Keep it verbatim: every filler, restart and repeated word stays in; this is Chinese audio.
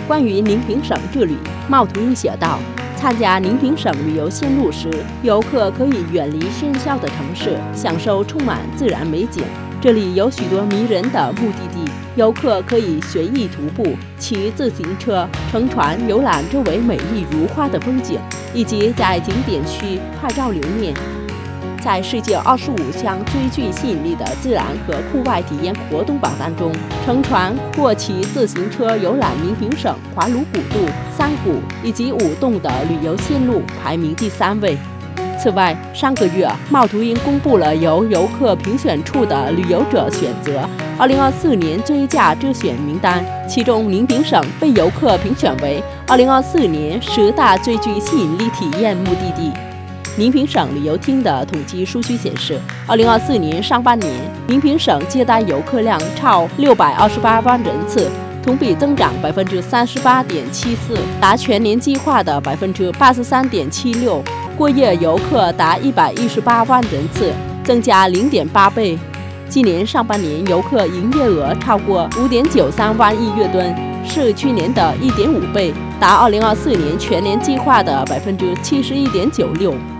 关于宁平省之旅，茂图英写道：参加宁平省旅游线路时，游客可以远离喧嚣的城市，享受充满自然美景。这里有许多迷人的目的地，游客可以随意徒步、骑自行车、乘船游览周围美丽如画的风景，以及在景点区拍照留念。在世界二十五项最具吸引力的自然和户外体验活动榜单中，乘船或骑自行车游览宁平省怀鲁古渡、三谷以及五洞的旅游线路排名第三位。此外，上个月，茂图英公布了由游客评选出的旅游者选择二零二四年最佳之选名单，其中宁平省被游客评选为二零二四年十大最具吸引力体验目的地。宁平省旅游厅的统计数据显示，二零二四年上半年，宁平省接待游客量超六百二十八万人次，同比增长百分之三十八点七四，达全年计划的百分之八十三点七六。过夜游客达一百一十八万人次，增加零点八倍。今年上半年游客营业额超过五点九三万亿粤吨，是去年的一点五倍，达二零二四年全年计划的百分之七十一点九六。